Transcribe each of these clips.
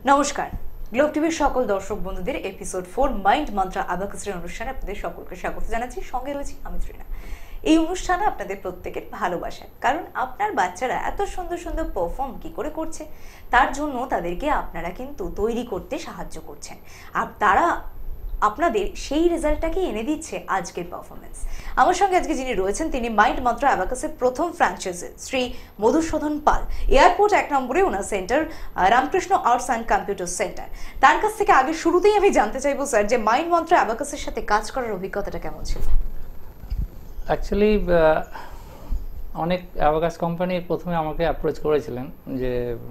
নমস্কার, গ্লোব টিভির সকল দর্শক বন্ধুদের এপিসোড 4 মাইন্ড মন্ত্রা আবাকাসের অনুষ্ঠানে আপনাদের সকলকে স্বাগত জানাচ্ছি। সঙ্গে রয়েছি আমি ত্রিনা। এই অনুষ্ঠানে আপনাদের প্রত্যেকের ভালোবাসা, কারণ আপনার বাচ্চারা এত সুন্দর সুন্দর পারফর্ম কি করে করছে তার জন্য তাদেরকে আপনারা কিন্তু তৈরি করতে সাহায্য করছেন, আর তারা আপনাদের সেই রেজাল্টটাকে এনে দিচ্ছে আজকের পারফরমেন্স। আমার সঙ্গে আজকে যিনি রয়েছেন তিনি মাইন্ড মন্ত্রা অ্যাবাকাসের প্রথম ফ্র্যাঞ্চাইজি শ্রী মধুসূদন পাল, এয়ারপোর্ট 1 নম্বরে ওনার centre Ramakrishna arts and computer centre. তার কাছ থেকে আগে শুরুতেই আমি জানতে চাইবো স্যার, যে মাইন্ড মন্ত্রা অ্যাবাকাসের সাথে কাজ করার অভিজ্ঞতাটা কেমন ছিল? অ্যাকচুয়ালি অনেক অ্যাবাকাস কোম্পানি প্রথমে আমাকে অ্যাপ্রোচ করেছিলেন যে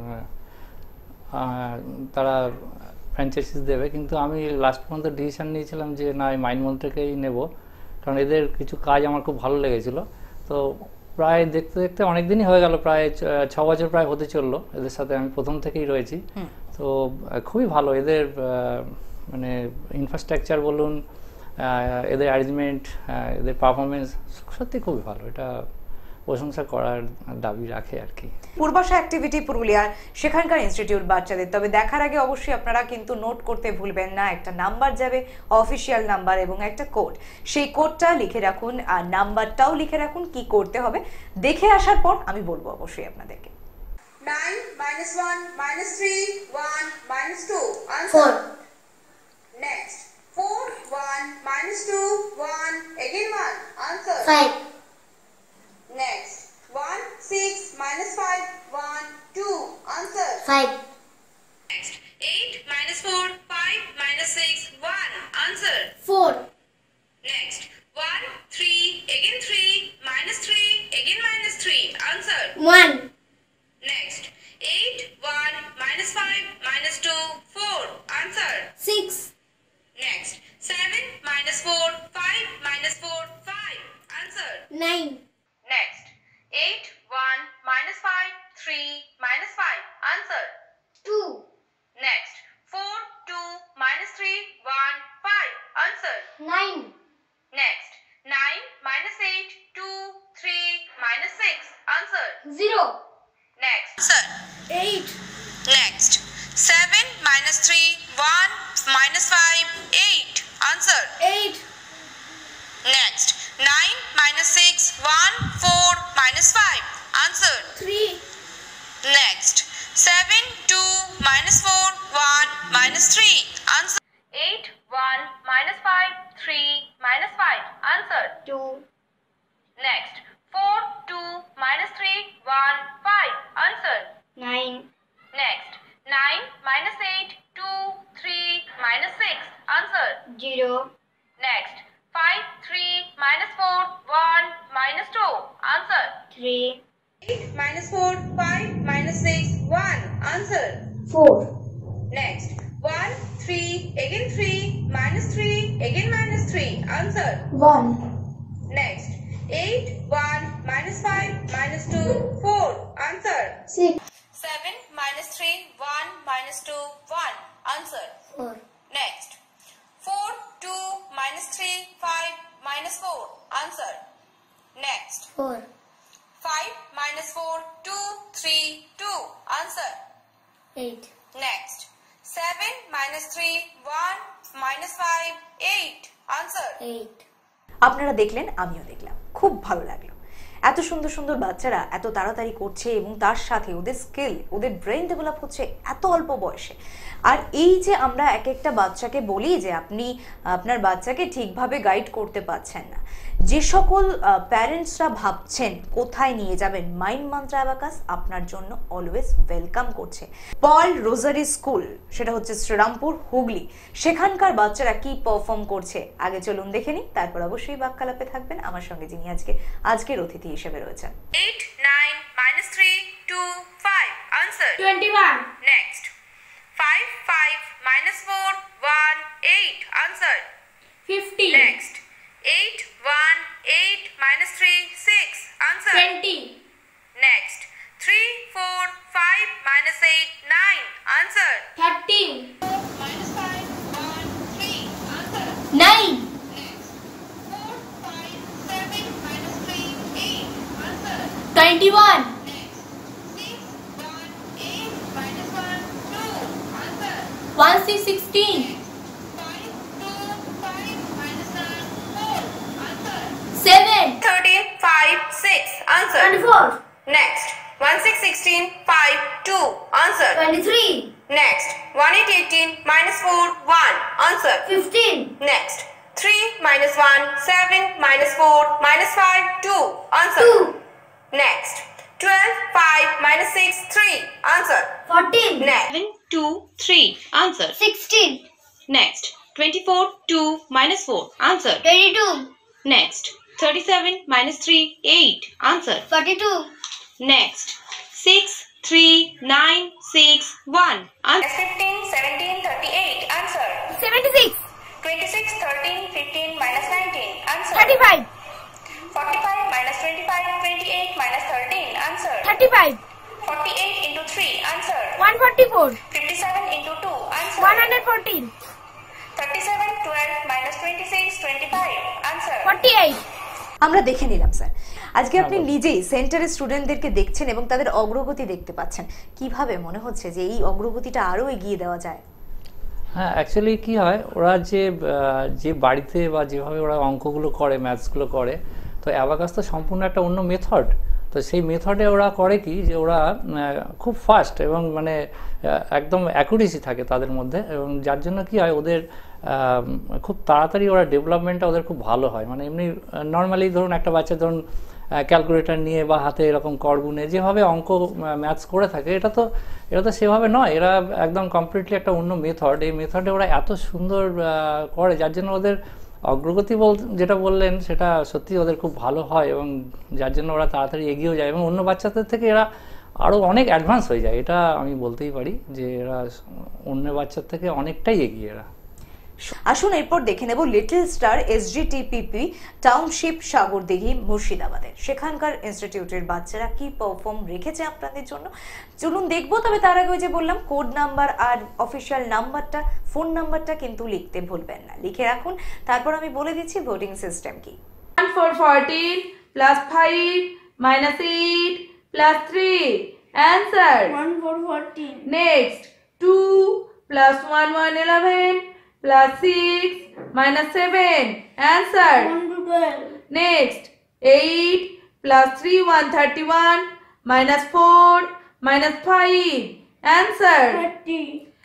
তারা ফ্র্যাঞ্চাইজিস দেবে, কিন্তু আমি লাস্ট পর্যন্ত ডিসিশন নিয়েছিলাম যে না, এই মাইন্ড মন্ত্রাকেই নেব, কারণ এদের কিছু কাজ আমার খুব ভালো লেগেছিলো। তো প্রায় দেখতে দেখতে অনেক দিনই হয়ে গেল, প্রায় 6 বছর প্রায় হতে চললো এদের সাথে আমি প্রথম থেকেই রয়েছি। তো খুবই ভালো এদের মানে ইনফ্রাস্ট্রাকচার বলুন, এদের অ্যারেঞ্জমেন্ট, এদের পারফরমেন্স সত্যি খুবই ভালো, এটা প্রশংসা করার দাবি রাখে আর কি। পূর্বাশা অ্যাক্টিভিটি পুরুলিয়ার সেখানকার ইনস্টিটিউট বাচ্চাদের, তবে দেখার আগে অবশ্যই আপনারা কিন্তু নোট করতে ভুলবেন না, একটা নাম্বার যাবে, অফিসিয়াল নাম্বার এবং একটা কোড, সেই কোডটা লিখে রাখুন আর নাম্বারটাও লিখে রাখুন। কি করতে হবে দেখে আসার পর আমি বলবো অবশ্যই আপনাদেরকে। 9 minus 1 minus 3 1 minus 2 answer 4. Next 4 1 minus 2 1 again 1 answer 5. Next 1 6 minus 5 1 2 answer 5. Next 8 minus 4 5 minus 6 1 answer 4. Next 1 3 again 3 minus 3 again minus 3 answer 1. Next 8 1 minus 5 minus 2 4 answer 6. Next 7 minus 4 5 minus 4 5 answer 9. Next 8 1 minus 5 3 minus 5 answer 2. Next 4 2 minus 3 1 5 answer 9. Next 9 minus 8 2 3 minus 6 answer 0. Next answer 8. Next 7 minus 3 1 minus 5 8 answer 8. Next 9 minus 6 1 4 minus 5 answer 3. Next 7 2 minus 4 1 minus 3 answer 8 1 minus 5 3 minus 5 answer 2. Next 4 2 minus 3 1 5 answer 9. Next 9 minus 8 2 3 minus 6 answer 0. Next 5 3 minus 4 1 minus 2 answer 3. 8 minus 4 5 minus 6 1 answer 4. Next 1 3 again 3 minus 3 again minus 3 answer 1. Next 8 1 minus 5 minus 2 4 answer 6. 7 minus 3 1 minus 2 1 answer 4. Next 4 2 minus 3 5 minus 4 answer Next 4. 5 minus 4 2 3 2 answer 8. Next 7 minus 3 1 minus 5 8 answer 8. আপনারা দেখলেন, আমিও দেখলাম, খুব ভালো লাগলো। এত সুন্দর সুন্দর বাচ্চারা এত তাড়াতাড়ি করছে এবং তার সাথে ওদের স্কিল, ওদের ব্রেন ডেভেলপ হচ্ছে এত অল্প বয়সে। আর এই যে আমরা এক একটা বাচ্চাকে বলি যে আপনি আপনার বাচ্চাকে ঠিকভাবে গাইড করতে পারছেন না, যে সকল প্যারেন্টসরা ভাবছেন কোথায় নিয়ে যাবেন, মাইন্ড মন্ত্রা অ্যাবাকাস আপনার জন্য অলওয়েজ ওয়েলকাম করছে। পল রোজারি স্কুল, সেটা হচ্ছে শ্রীরামপুর হুগলি, সেখানকার বাচ্চারা কি পারফর্ম করছে আগে চলুন দেখে নিই, তারপর অবশ্যই বাক্যালাপে থাকবেন আমার সঙ্গে যিনি আজকের অতিথি হিসেবে রয়েছেন। 8 9 minus 3 2 5 answer 21. Next 5 5 minus 4 1 8 answer 50. Next 8 1 8 minus 3 6 answer 20. Next 3 4 5 minus 8 9 answer 13. 4 minus 5 1 3 answer 9. Next 4 5 7 minus 3 8 answer 21. Next 6 1 8 minus 1 2 answer 6, 16. 7. 13, 5, 6. Answer. 24. Next. 1, 6, 16, 5, 2. Answer. 23. Next. 1, 8, 18, minus 4, 1. Answer. 15. Next. 3 minus 1, 7 minus 4 minus 5, 2. Answer. 2. Next. 12, 5 minus 6, 3. Answer. 14. Next. 7, 2, 3. Answer. 16. Next. 24, 2 minus 4. Answer. 22. Next. 37 minus 3, 8. Answer. 42. Next. 6, 3, 9, 6, 1. Answer. 15, 17, 38. Answer. 76. 26, 13, 15 minus 19. Answer. 35. 45 minus 25, 28 minus 13. Answer. 35. 48 into 3. Answer. 144. 57 into 2. Answer. 114. 37, 12 minus 26, 25. Answer. 48. আমরা দেখে নিলাম sir, আজকে আপনি নিজেই সেন্টারের স্টুডেন্টদেরকে দেখছেন এবং তাদের অগ্রগতি দেখতে পাচ্ছেন, কিভাবে মনে হচ্ছে যে এই অগ্রগতিটা আরো এগিয়ে দেওয়া যায়? হ্যাঁ, অ্যাকচুয়ালি কি হয়, ওরা যে বাড়িতে বা যেভাবে ওরা অঙ্কগুলো করে, ম্যাথসগুলো করে, তো অ্যাবাকাস তো সম্পূর্ণ একটা অন্য মেথড। তো সেই মেথডে ওরা করে কি, যে ওরা খুব ফাস্ট এবং মানে একদম অ্যাকুরেসি থাকে তাদের মধ্যে, এবং যার জন্য কি হয়, ওদের খুব তাড়াতাড়ি ওরা ডেভেলপমেন্টটা ওদের খুব ভালো হয়। মানে এমনি নর্মালি ধরুন একটা বাচ্চা ধরুন ক্যালকুলেটর নিয়ে বা হাতে এরকম করগুনে যেভাবে অঙ্ক ম্যাথস করে থাকে, এটা তো সেভাবে নয়। এরা একদম কমপ্লিটলি একটা অন্য মেথড, এই মেথডে ওরা এত সুন্দর করে, যার জন্য ওদের অগ্রগতি যেটা বললেন সেটা সত্যি ওদের খুব ভালো হয়, এবং যার জন্য ওরা তাড়াতাড়ি এগিয়েও যায় এবং অন্য বাচ্চাদের থেকে এরা আরও অনেক অ্যাডভান্স হয়ে যায়। এটা আমি বলতেই পারি যে এরা অন্য বাচ্চার থেকে অনেকটাই এগিয়ে এরা। আসুন এরপর দেখে নেব little star SGTPP township Sagardighi মুর্শিদাবাদের সেখানকার ইনস্টিটিউটের বাচ্চারা কি পারফর্ম রেখেছে আপনাদের জন্য, চলুন দেখবো। তবে তার আগে যে বললাম, কোড নাম্বার আর অফিসিয়াল নাম্বারটা, ফোন নাম্বারটা কিন্তু লিখতে ভুলবেন না, লিখে রাখুন। তারপর আমি বলে দিচ্ছি ভোটিং সিস্টেম কি। 1 4 14 plus 5 minus 8 plus 3. Answer. 1 4 14. Next. 2 plus 1 1 11 plus 6 minus 7. Answer. 1 to 12. Next. 8 plus 3 1 31 minus 4 minus 5. Answer. 30.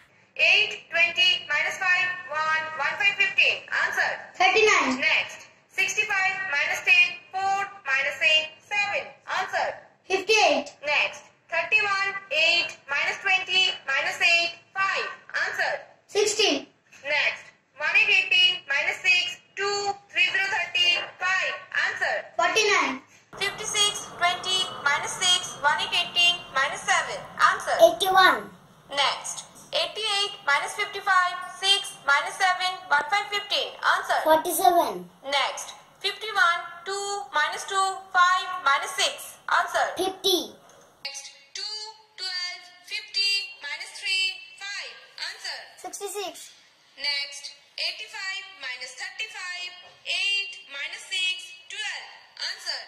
8, 20 minus 5, 1, 1, 5, 15. Answer. 39. Next. 65 minus 10, 4 minus 8, 7. Answer. 58. Next. 31, 8 minus 20 minus 8, 5. Answer. 16. Next. 1, 8, 18 minus 6, 2, 3, 0, 30, 5. Answer. 49. 56, 20 minus 6, 1, 8, 18 minus 7. Answer. 81. Next. 88 minus 55, 6 minus 7, 1, 5, 15. Answer. 47. Next. 51, 2 minus 2, 5 minus 6. Answer. 50. Next. 2, 12, 50 minus 3, 5. Answer. 66. Next. 85 minus 35, 8 minus 6, 12. Answer.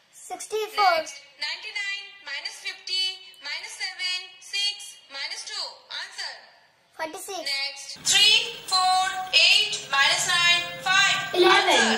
64. Next. 99 minus 50 minus 7, 6 minus 2. Answer. 46. Next. 3, 4, 8 minus 9, 5. 11. Answer.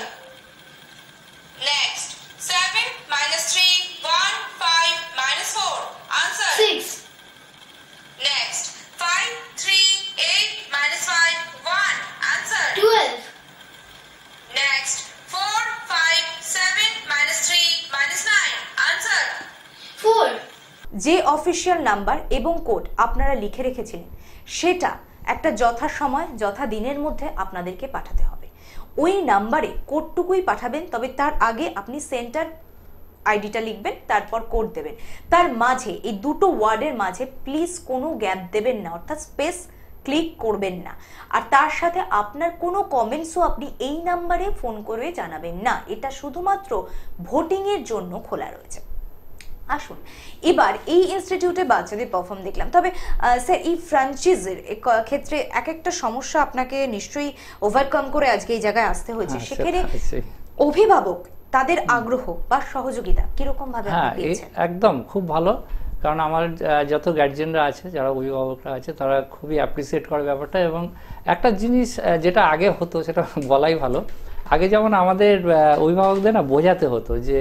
Next. 7 minus 3, 1, 5 minus 4. Answer. 6. Next. 5, 3, 8 minus 5, 1. Answer. 12. Next. 4, 5, 7 minus 3 minus 9. Answer. 4. যে official number এবং code আপনারা লিখে রেখেছিলেন, সেটা একটা যথাসময় যথা দিনের মধ্যে আপনাদেরকে পাঠাতে হবে। ওই নাম্বারে কোডটুকুই পাঠাবেন, তবে তার আগে আপনি সেন্টার আইডিটা লিখবেন, তারপর কোড দেবেন। তার মাঝে এই দুটো ওয়ার্ডের মাঝে প্লিজ কোনো গ্যাপ দেবেন না, অর্থাৎ স্পেস ক্লিক করবেন না। আর তার সাথে আপনার কোনো কমেন্টসও আপনি এই নাম্বারে ফোন করে জানাবেন না, এটা শুধুমাত্র ভোটিংয়ের জন্য খোলা রয়েছে। আসুন এবার এই ইনস্টিটিউটে বাচ্চাদের পারফর্ম দেখলাম, তবে স্যার এই ফ্র্যাঞ্চাইজির ক্ষেত্রে এক একটা সমস্যা আপনাকে নিশ্চয়ই ওভারকাম করে আজকে এই জায়গায় আসতে হয়েছে, সেখানে অভিভাবক তাদের আগ্রহ বা সহযোগিতা কিরকম ভাবে আপনি পেয়েছেন? একদম খুব ভালো। কারণ আমার যত গার্জিয়ানরা আছে, যারা অভিভাবকরা আছে, তারা খুবই অ্যাপ্রিসিয়েট করে ব্যাপারটা। এবং একটা জিনিস যেটা আগে হতো সেটা বলাই ভালো, আগে যেমন আমাদের অভিভাবকদের না বোঝাতে হতো যে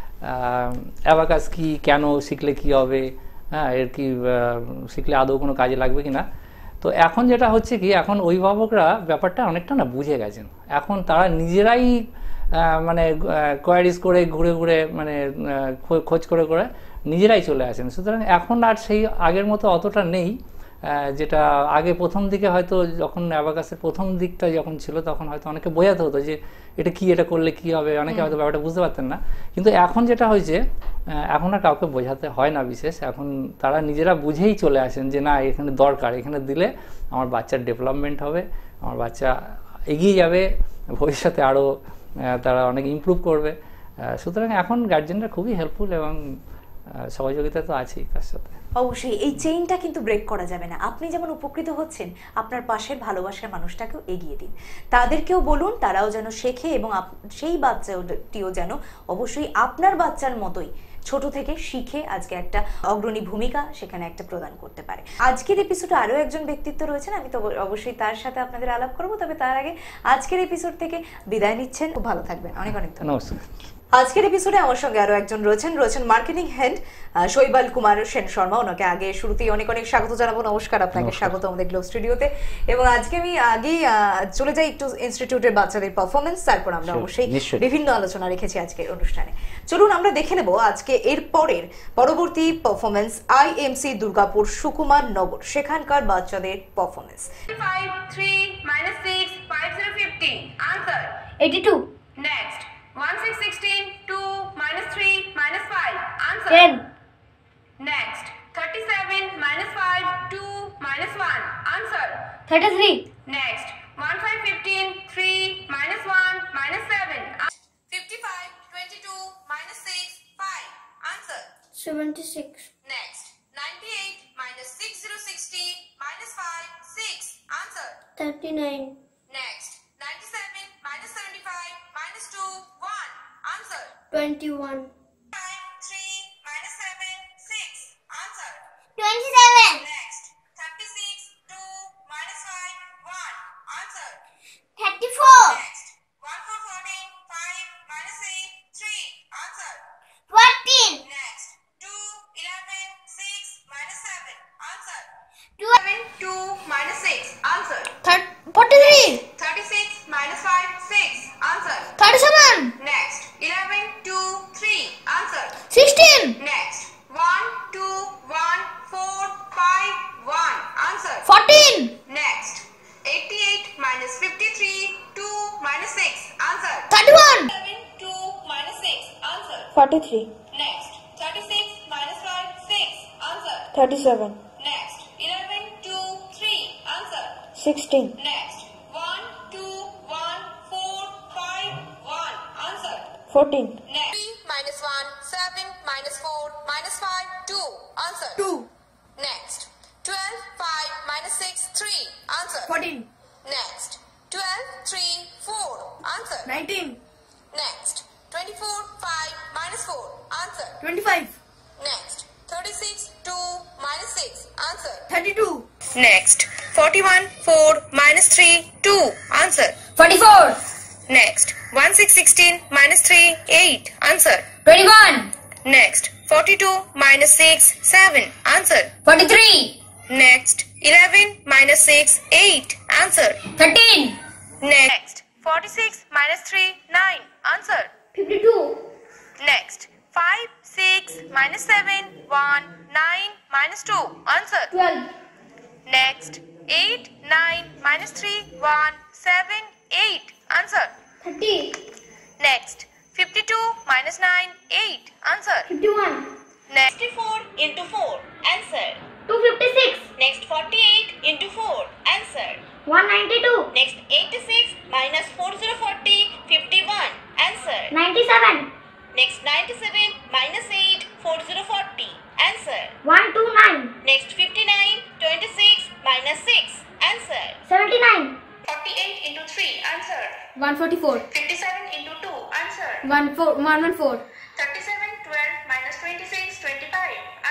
অ্যাবাকাস কি, কেন শিখলে কি হবে, হ্যাঁ এর কি শিখলে আদৌ কোনো কাজে লাগবে কি না। তো এখন যেটা হচ্ছে কি, এখন অভিভাবকরা ব্যাপারটা অনেকটা না বুঝে গেছেন। এখন তারা নিজেরাই মানে কোয়ারিজ করে ঘুরে ঘুরে মানে খোঁজ করে করে নিজেরাই চলে আসেন। সুতরাং এখন আর সেই আগের মতো অতটা নেই, যেটা আগে প্রথম দিকে হয়তো যখন অ্যাবাকাসের প্রথম দিকটা যখন ছিল তখন হয়তো অনেকে বোঝাতে হতো যে এটা কি, এটা করলে কি হবে, অনেকে হয়তো ব্যাপারটা বুঝতে পারতেন না। কিন্তু এখন যেটা হয়েছে, এখন আর কাউকে বোঝাতে হয় না বিশেষ, এখন তারা নিজেরা বুঝেই চলে আসেন যে না এখানে দরকার, এখানে দিলে আমার বাচ্চার ডেভেলপমেন্ট হবে, আমার বাচ্চা এগিয়ে যাবে, ভবিষ্যতে আরও তারা অনেক ইমপ্রুভ করবে। সুতরাং এখন গার্জেনরা খুবই হেল্পফুল এবং সহযোগিতা তো আছেই তার সাথে। অবশ্যই এই চেইনটা কিন্তু ব্রেক করা যাবে না। আপনি যেমন উপকৃত হচ্ছেন, আপনার পাশের ভালোবাসার মানুষটাকেও এগিয়ে দিন, তাদেরকেও বলুন তারাও যেন শেখে এবং সেই বাচ্চাটিও যেন অবশ্যই আপনার বাচ্চার মতোই ছোট থেকে শিখে আজকে একটা অগ্রণী ভূমিকা সেখানে একটা প্রদান করতে পারে। আজকের এপিসোডে আরও একজন ব্যক্তিত্ব রয়েছেন, আমি তো অবশ্যই তার সাথে আপনাদের আলাপ করবো। তবে তার আগে আজকের এপিসোড থেকে বিদায় নিচ্ছেন। খুব ভালো থাকবেন, অনেক অনেক ধন্যবাদ। নমস্কার। আজকের এপিসোডে আমার সঙ্গে আরো একজন রয়েছেন মার্কেটিং হেড শৈবাল কুমার সেন শর্মা। ওনাকে আগে শুরুতেই অনেক অনেক স্বাগত জানাবো। নমস্কার, আপনাকে স্বাগত আমাদের গ্লোব স্টুডিওতে। এবং আজকে আমি আগেই চলে যাই একটু ইনস্টিটিউটের বাচ্চাদের পারফরমেন্স, তারপর আমরা অবশ্যই বিভিন্ন আলোচনা রেখেছি আজকের অনুষ্ঠানে। চলুন আমরা দেখে নেব আজকে এর পরবর্তী পারফরমেন্স IMC দুর্গাপুর সুকুমার নগর, সেখানকার বাচ্চাদের performance. 5 3 -6 5 0 50 answer 82. next 1 6 16 2 -3 -5 answer 10. next 37 -5 2 -1 answer 33. next 1 5 15 3 -1 -7 55 22 -6 5 answer 76. next 98 -60 60 -5 6 answer 39. next 97 -75 -2 1 answer 21. 5 3 -7 6 answer 27. next 36 2 -5 1 answer 34. next 1 4 14 5 -8 3 answer 14. next 2 11 6 -7 answer 7. 2 -6 answer 43. 36 -5 6 answer 37. next 11 2 3 answer 16. next 1 2 1 4 5 1 answer 14. next 88 -53 2 -6 answer 31. 7 2 -6 answer 43. next 36 -5 6 answer 37. next 11 2 3 answer 16. next 1 2 1 4 5 1 answer 14. next 3 -1 7 -4 -5 2 answer 2. next 12 5 -6 3 answer 14. next 12 3 4 answer 19. next 24 5 -4 answer 25. next 36 2 -6 answer 32. next 41 4 -3 2 answer 44. next 1 6 16 -3 8 answer 21. next 42 -6 7 answer 43. next 11 -6 8 answer 13. next 46 -3 9 answer 52. next 5 6 -7 1 9 -2 answer 12. next 8 9 -3 1 7 8 answer 30. next 52 -9 8 answer 51. next 54 into 4 answer 256. next 48 into 4 answer 192. next 86 minus 4040 51 answer 97. next 97 minus 8 4040 answer 129. next 59 26 minus 6 answer 79. 48 into 3 answer 144. 57 into 2 answer 114. 37 12 minus 26 25 answer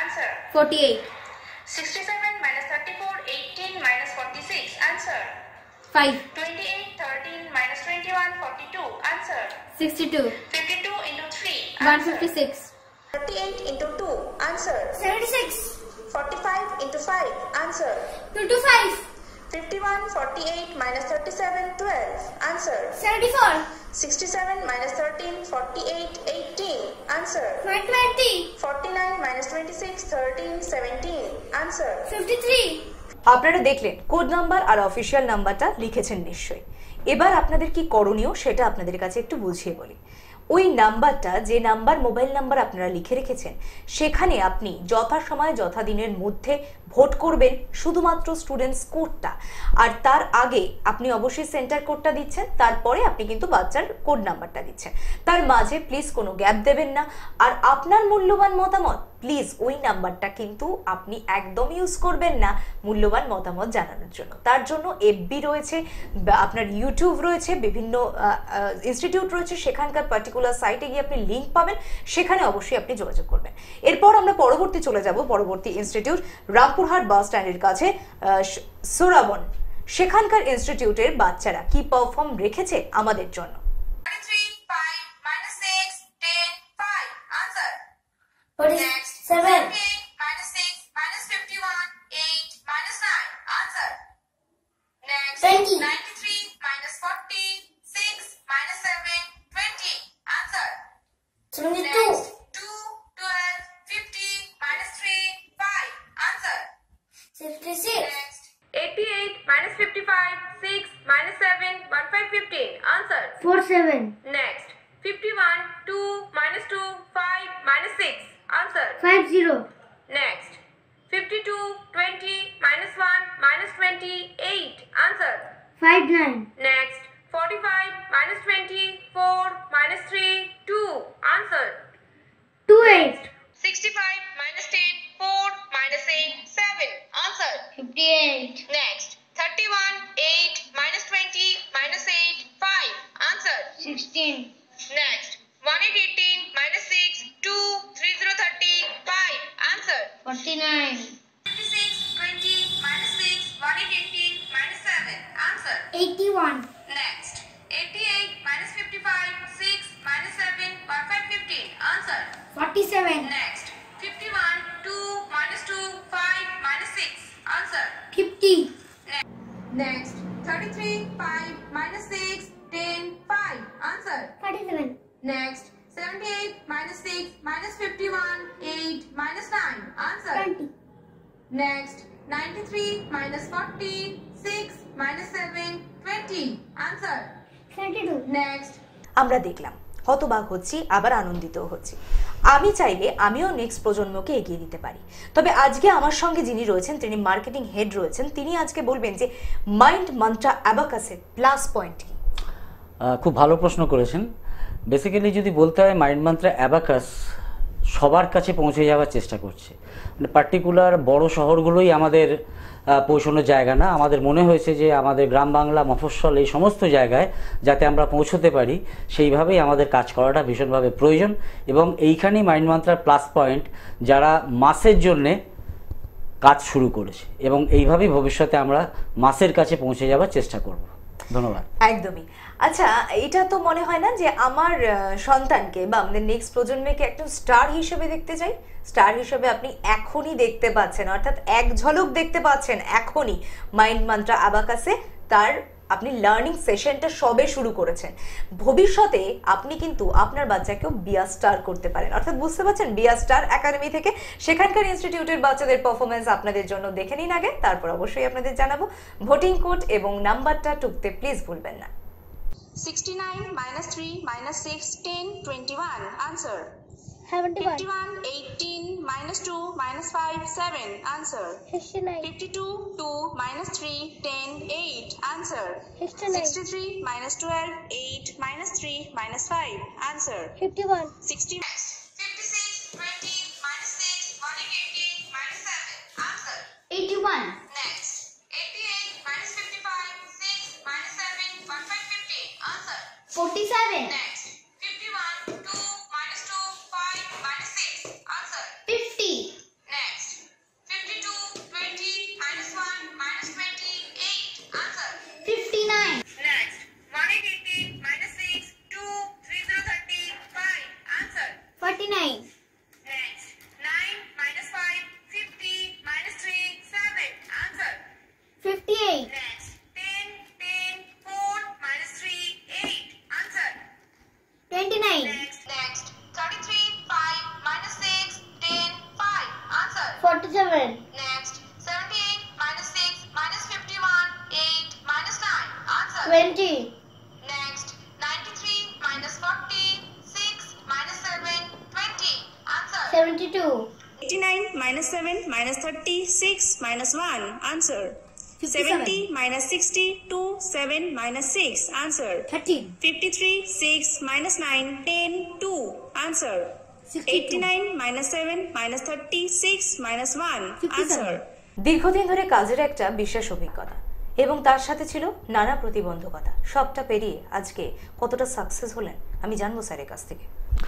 48. 67 minus 34, 18 minus 46. Answer. 5. 28, 13 minus 21, 42. Answer. 62. 52 into 3. Answer. 156. 38 into 2. Answer. 76. 45 into 5. Answer. 225. 51, 48 minus 37, 12. Answer. 74. 67 minus 13, 48, 18. Answer. 120. 49 minus 26, 13, 17. Answer. 53. আপনারা দেখলেন code number আর official নাম্বারটা লিখেছেন নিশ্চয়ই। এবার আপনাদের কি করণীয় সেটা আপনাদের কাছে একটু বুঝিয়ে বলি। ওই নাম্বারটা, যে নাম্বার মোবাইল নাম্বার আপনারা লিখে রেখেছেন, সেখানে আপনি যথাসময়ে যথাদিনের মধ্যে ভোট করবেন শুধুমাত্র স্টুডেন্টস কোডটা। আর তার আগে আপনি অবশ্যই সেন্টার কোডটা দিচ্ছেন, তারপরে আপনি কিন্তু বাচ্চার কোড নাম্বারটা দিচ্ছেন। তার মাঝে প্লিজ কোনো গ্যাপ দেবেন না। আর আপনার মূল্যবান মতামত প্লিজ ওই নাম্বারটা কিন্তু আপনি একদম ইউজ করবেন না মূল্যবান মতামত জানানোর জন্য। তার জন্য এফবি রয়েছে, আপনার ইউটিউব রয়েছে, বিভিন্ন ইনস্টিটিউট রয়েছে, সেখানকার পার্টিকুলার সাইটে গিয়ে আপনি লিঙ্ক পাবেন, সেখানে অবশ্যই আপনি যোগাযোগ করবেন। এরপর আমরা পরবর্তী চলে যাব, পরবর্তী ইনস্টিটিউট রামপুরহাট বাস স্ট্যান্ডের কাছে সোরাবন। সেখানকার ইনস্টিটিউটের বাচ্চারা কি পারফর্ম রেখেছে আমাদের জন্য। 43, 5 minus 6, 10, 5. Answer. 47. 8 minus 6 minus 51, 8 minus 9. Answer. Next. 20. 93 minus 40, 6 minus 7, 20. Answer. 72. Next. 2, 12, 50 minus 3, 5. Answer. 66. Next. 88 minus 55, 6 minus 7, 15, 15. Answer. 47. Next. 51, 2 minus 2, 5 minus 6. Answer. 50. Next. 52, 20 minus 1 minus 20, 8. Answer. 59. Next. 45 minus 20, 4 minus 3, 2. Answer. 28. 65 minus 10, 4 minus 8, 7. Answer. 58. Next. 31, 8 minus 20 minus 8, 5. Answer. 16. Next. 1818 minus 6, 2, 30, 30, 5. Answer. 49. 56, 20 minus 6, 1818 minus 7. Answer. 81. Next. 88 minus 55, 6 minus 7, 15, 15. Answer. 47. Next. 51, 2 minus 2, 5 minus 6. Answer. 50. Next. 33, 5 minus 6, 10, 5. Answer. 47. Next. 78 minus 6 minus 51, 8 minus 9. Answer. 20. Next. 93 minus 40, 6 minus 7, 20. Answer. 32. Next. আমরা দেখলাম, হতবাক হচ্ছি, আবার আনন্দিতও হচ্ছি। আমি চাইলে আমিও next প্রজন্মকে এগিয়ে দিতে পারি। তবে আজকে আমার সঙ্গে যিনি রয়েছেন, তিনি মার্কেটিং হেড রয়েছেন, তিনি আজকে বলবেন যে মাইন্ড মান্ত্রা অ্যাবাকাসের প্লাস পয়েন্ট কি। খুব ভালো প্রশ্ন করেছেন। বেসিক্যালি যদি বলতে হয়, মাইন্ড মান্ত্রা অ্যাবাকাস সবার কাছে পৌঁছে যাওয়ার চেষ্টা করছে। মানে পার্টিকুলার বড় শহরগুলোই আমাদের পৌঁছানোর জায়গা না। আমাদের মনে হয়েছে যে আমাদের গ্রাম বাংলা, মফস্বল, এই সমস্ত জায়গায় যাতে আমরা পৌঁছতে পারি, সেইভাবেই আমাদের কাজ করাটা ভীষণভাবে প্রয়োজন। এবং এইখানেই মাইন্ড মান্ত্রার প্লাস পয়েন্ট, যারা মাসের জন্যে কাজ শুরু করেছে, এবং এইভাবেই ভবিষ্যতে আমরা মাসের কাছে পৌঁছে যাওয়ার চেষ্টা করব। ধন্যবাদ। একদমই। আচ্ছা, এটা তো মনে হয় না যে আমার সন্তানকে বা আমাদের নেক্সট প্রজন্মকে একটু স্টার হিসেবে দেখতে চাই। স্টার হিসেবে আপনি এখনই দেখতে পাচ্ছেন, অর্থাৎ এক ঝলক দেখতে পাচ্ছেন এখনই মাইন্ড মান্ত্রা অ্যাবাকাসে। তার আপনি লার্নিং সেশনটা সবে শুরু করেছেন। ভবিষ্যতে আপনি কিন্তু আপনার বাচ্চাকেও বিয়া স্টার করতে পারেন, অর্থাৎ বুঝতে পারছেন, বিয়া স্টার একাডেমি থেকে। সেখানকার ইনস্টিটিউটের বাচ্চাদের পারফরমেন্স আপনাদের জন্য দেখে নিন আগে, তারপর অবশ্যই আপনাদের জানাবো। ভোটিং কোড এবং নাম্বারটা টুকতে প্লিজ ভুলবেন না। 69 minus 3 minus 6, 10, 21. Answer. 71. 51, 18 minus 2 minus 5, 7. Answer. 69. 52, 2 minus 3, 10, 8. Answer. 69. 63 minus 12, 8 minus 3 minus 5. Answer. 51. 60. 56, 20 minus 6, 18 minus 7. Answer. 81. Next. 88 minus 55, 6 minus 7, 15, 15. Answer. 47. Next. 51, 2 minus 2, 5 minus 6. Answer. 50. Next. Next, 10, 10, 4 minus 3, 8. Answer. 29. Next, 33, 5 minus 6, 10, 5. Answer. 47. Next, 78 minus 6 minus 51, 8 minus 9. Answer. 20. Next, 93 minus 40, 6 minus 7, 20. Answer. 72. 89 minus 7 minus 30, 6 minus 1. Answer. 70 minus 60, 2, 7 minus 6. Answer. 13. 53, 6 minus 9, 10, 2. Answer. 62. 89 minus 7 minus 30, 6 minus 1. 57. Answer. দীর্ঘদিন ধরে কাজের একটা বিশেষ অভিজ্ঞতা এবং তার সাথে ছিল নানা প্রতিবন্ধকতা, সবটা পেরিয়ে আজকে কতটা সাকসেস হলেন আমি জানবো স্যারের কাছ থেকে।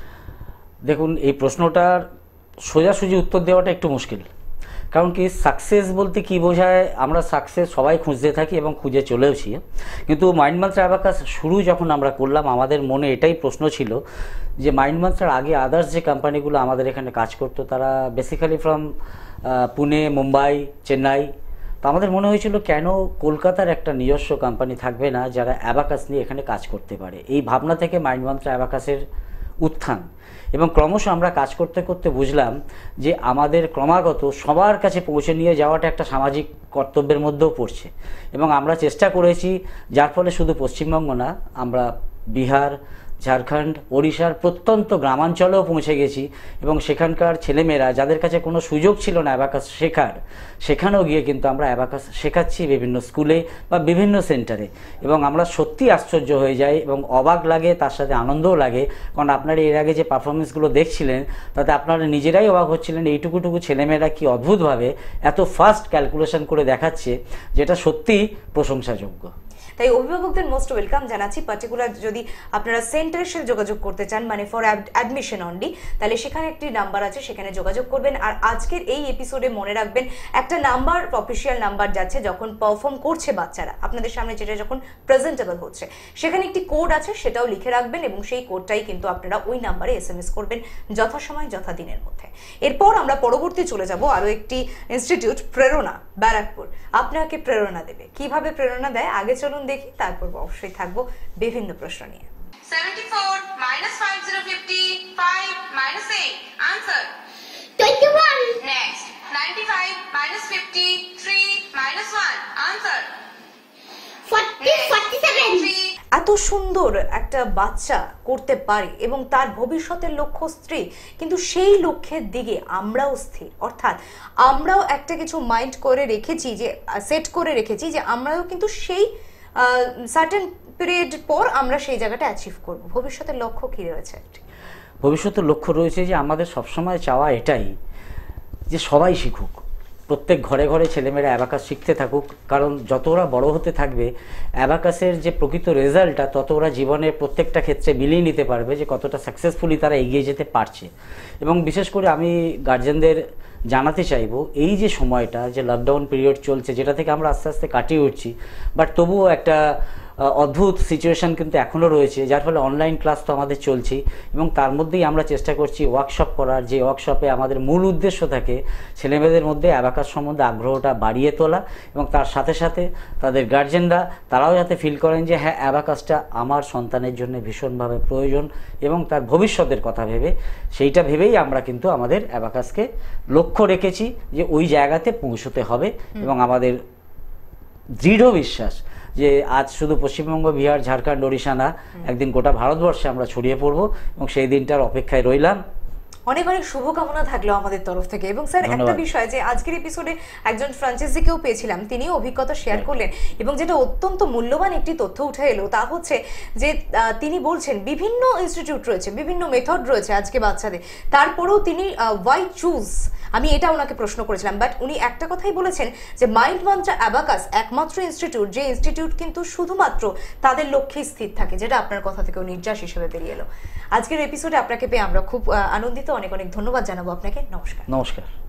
দেখুন, এই প্রশ্নটার সোজাসুজি উত্তর দেওয়াটা একটু মুশকিল। কারণ কি, সাকসেস বলতে কি বোঝায়, আমরা সাকসেস সবাই খুঁজতে থাকি এবং খুঁজে চলেওছি। কিন্তু মাইন্ড মান্ত্রা অ্যাবাকাস শুরু যখন আমরা করলাম, আমাদের মনে এটাই প্রশ্ন ছিল যে মাইন্ড মান্ত্রার আগে আদার্স যে কোম্পানিগুলো আমাদের এখানে কাজ করতো, তারা বেসিক্যালি ফ্রম পুনে, মুম্বাই, চেন্নাই। তো আমাদের মনে হয়েছিল কেন কলকাতার একটা নিজস্ব কোম্পানি থাকবে না যারা অ্যাবাকাস নিয়ে এখানে কাজ করতে পারে। এই ভাবনা থেকে মাইন্ড মান্ত্রা অ্যাবাকাসের উত্থান। এবং ক্রমশ আমরা কাজ করতে করতে বুঝলাম যে আমাদের ক্রমাগত সবার কাছে পৌঁছে নিয়ে যাওয়াটা একটা সামাজিক কর্তব্যের মধ্যেও পড়ছে। এবং আমরা চেষ্টা করেছি, যার ফলে শুধু পশ্চিমবঙ্গ না, আমরা বিহার, ঝাড়খণ্ড, ওড়িশার প্রত্যন্ত গ্রামাঞ্চলেও পৌঁছে গেছি এবং সেখানকার ছেলেমেয়েরা যাদের কাছে কোনো সুযোগ ছিল না অ্যাবাকাস শেখার, সেখানেও গিয়ে কিন্তু আমরা অ্যাবাকাস শেখাচ্ছি বিভিন্ন স্কুলে বা বিভিন্ন সেন্টারে। এবং আমরা সত্যি আশ্চর্য হয়ে যাই এবং অবাক লাগে, তার সাথে আনন্দও লাগে। কারণ আপনারা এর আগে যে পারফরমেন্সগুলো দেখছিলেন, তাতে আপনারা নিজেরাই অবাক হচ্ছিলেন এইটুকুটুকু ছেলেমেয়েরা কি অদ্ভুতভাবে এত ফাস্ট ক্যালকুলেশন করে দেখাচ্ছে, যেটা সত্যিই প্রশংসাযোগ্য। তাই অভিভাবকদের মোস্ট ওয়েলকাম জানাচ্ছি। পার্টিকুলার যদি আপনারা সেন্টারের সাথে যোগাযোগ করতে চান, মানে ফর অ্যাডমিশন অনলি, তাহলে সেখানে একটি নাম্বার আছে, সেখানে যোগাযোগ করবেন। আর আজকের এই এপিসোডে মনে রাখবেন, একটা নাম্বার, অফিসিয়াল নাম্বার যাচ্ছে যখন পারফর্ম করছে বাচ্চারা আপনাদের সামনে, যেটা যখন প্রেজেন্টেবল হচ্ছে, সেখানে একটি কোড আছে, সেটাও লিখে রাখবেন এবং সেই কোডটাই কিন্তু আপনারা ওই নাম্বারে SMS করবেন যথাসময় যথাদিনের মধ্যে। এরপর আমরা পরবর্তী চলে যাব আরও একটি ইনস্টিটিউট, প্রেরণা, ব্যারাকপুর। আপনাকে প্রেরণা দেবে, কিভাবে প্রেরণা দেয় আগে চলুন দেখি, তারপর অবশ্যই থাকবো বিভিন্ন প্রশ্ন নিয়ে। 74 minus 5050, 5 minus 8. Answer. 21. Next, 95 minus 50, 3 minus 1. Answer. 47. 3. এত সুন্দর একটা বাচ্চা করতে পারে এবং তার ভবিষ্যতের লক্ষ্য স্ত্রী, কিন্তু সেই লক্ষ্যের দিকে আমরাও স্থির, অর্থাৎ আমরাও একটা কিছু মাইন্ড করে রেখেছি, যে সেট করে রেখেছি যে আমরাও কিন্তু সেই সার্টেন পিরিয়ড পর আমরা সেই জায়গাটা অ্যাচিভ করব। ভবিষ্যতের লক্ষ্য কী রয়েছে? ভবিষ্যতের লক্ষ্য রয়েছে যে আমাদের সবসময় চাওয়া এটাই যে সবাই শিখুক, প্রত্যেক ঘরে ঘরে ছেলেমেয়েরা অ্যাবাকাস শিখতে থাকুক। কারণ যত ওরা বড় হতে থাকবে, অ্যাবাকাসের যে প্রকৃত রেজাল্টটা তত ওরা জীবনের প্রত্যেকটা ক্ষেত্রে মিলিয়ে নিতে পারবে যে কতটা সাকসেসফুলি তারা এগিয়ে যেতে পারছে। এবং বিশেষ করে আমি গার্জেনদের জানাতে চাইবো, এই যে সময়টা, যে লকডাউন পিরিয়ড চলছে, যেটা থেকে আমরা আস্তে আস্তে কাটিয়ে উঠছি, বাট তবুও একটা অদ্ভুত সিচুয়েশান কিন্তু এখনও রয়েছে, যার ফলে অনলাইন ক্লাস তো আমাদের চলছেই এবং তার মধ্যেই আমরা চেষ্টা করছি ওয়ার্কশপ করার, যে ওয়ার্কশপে আমাদের মূল উদ্দেশ্য থাকে ছেলেমেয়েদের মধ্যে অ্যাবাকাস সম্বন্ধে আগ্রহটা বাড়িয়ে তোলা এবং তার সাথে সাথে তাদের গার্জেনরা তারাও যাতে ফিল করেন যে হ্যাঁ, অ্যাবাকাসটা আমার সন্তানের জন্য ভীষণভাবে প্রয়োজন এবং তার ভবিষ্যতের কথা ভেবে, সেইটা ভেবেই আমরা কিন্তু আমাদের অ্যাবাকাসকে লক্ষ্য রেখেছি যে ওই জায়গাতে পৌঁছতে হবে। এবং আমাদের দৃঢ় বিশ্বাস যে আজ শুধু পশ্চিমবঙ্গ, বিহার, ঝাড়খণ্ড, ওড়িশা না, একদিন গোটা ভারতবর্ষে আমরা ছড়িয়ে পড়বো এবং সেই দিনটার অপেক্ষায় রইলাম। অনেক অনেক শুভকামনা থাকলো আমাদের তরফ থেকে। এবং স্যার, একটা ধন্যবাদ। বিষয় যে আজকের এপিসোডে একজন ফ্র্যাঞ্চাইজিকেও পেয়েছিলাম, তিনিও অভিজ্ঞতা শেয়ার করলেন এবং যেটা অত্যন্ত মূল্যবান একটি তথ্য উঠে এলো, তা হচ্ছে যে তিনি বলছেন বিভিন্ন ইনস্টিটিউট রয়েছে, বিভিন্ন মেথড রয়েছে আজকে বাচ্চাদের, তারপরেও তিনি ওয়াই চুজ, আমি এটা ওনাকে প্রশ্ন করেছিলাম, বাট উনি একটা কথাই বলেছেন যে মাইন্ড মান্ত্রা অ্যাবাকাস একমাত্র ইনস্টিটিউট, যে ইনস্টিটিউট কিন্তু শুধুমাত্র তাদের লক্ষ্যে স্থির থাকে, যেটা আপনার কথা থেকেও নির্যাস হিসেবে বেরিয়ে এলো। আজকের এপিসোডে আপনাকে পেয়ে আমরা খুব আনন্দিত, অনেক অনেক ধন্যবাদ জানাবো আপনাকে। নমস্কার। নমস্কার।